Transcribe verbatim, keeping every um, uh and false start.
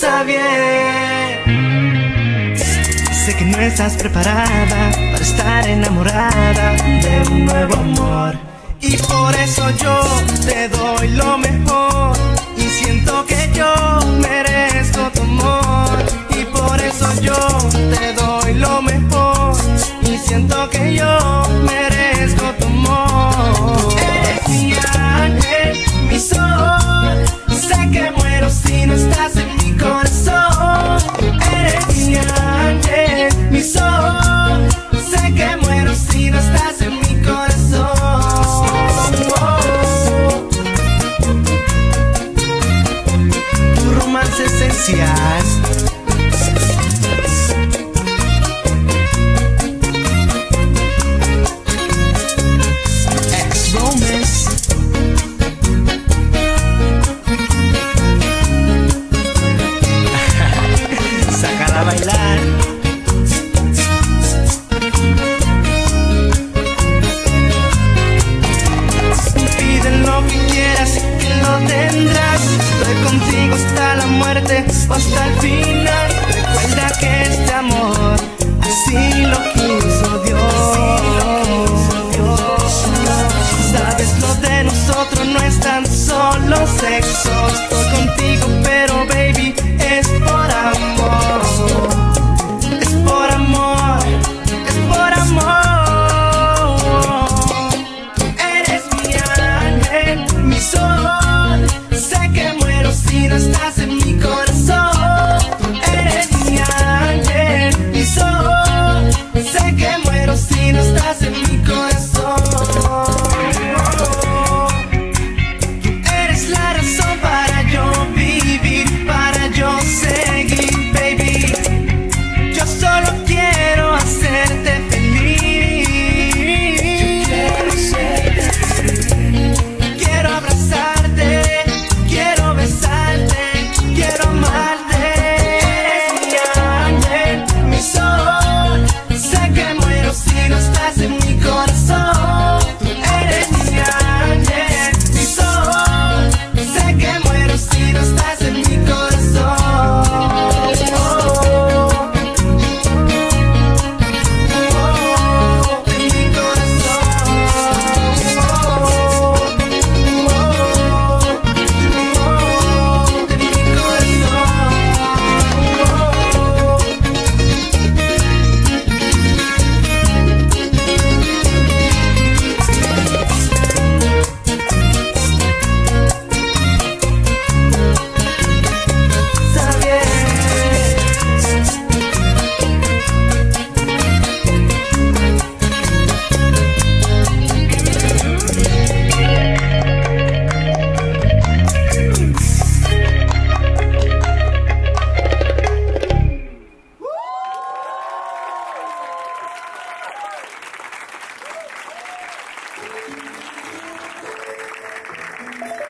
pasa bien. Sé que no estás preparada para estar enamorada de un nuevo amor, y por eso yo te doy lo mejor, y siento que yo merezco tu amor. Y por eso yo te doy lo mejor, y siento que yo merezco tu amor. Eres mi ángel, mi sol, sé que muero si no estás en mi corazón. Eres mi ángel, mi sol, sé que muero si no estás en mi corazón. Tu romance esencial. Sácala a bailar. Pide lo que quieras y que lo tendrás. Estoy contigo hasta la muerte o hasta el final. Recuerda que este amor así lo quiso Dios. Sabes, lo de nosotros no es tan solo sexo. Estoy contigo, pero baby,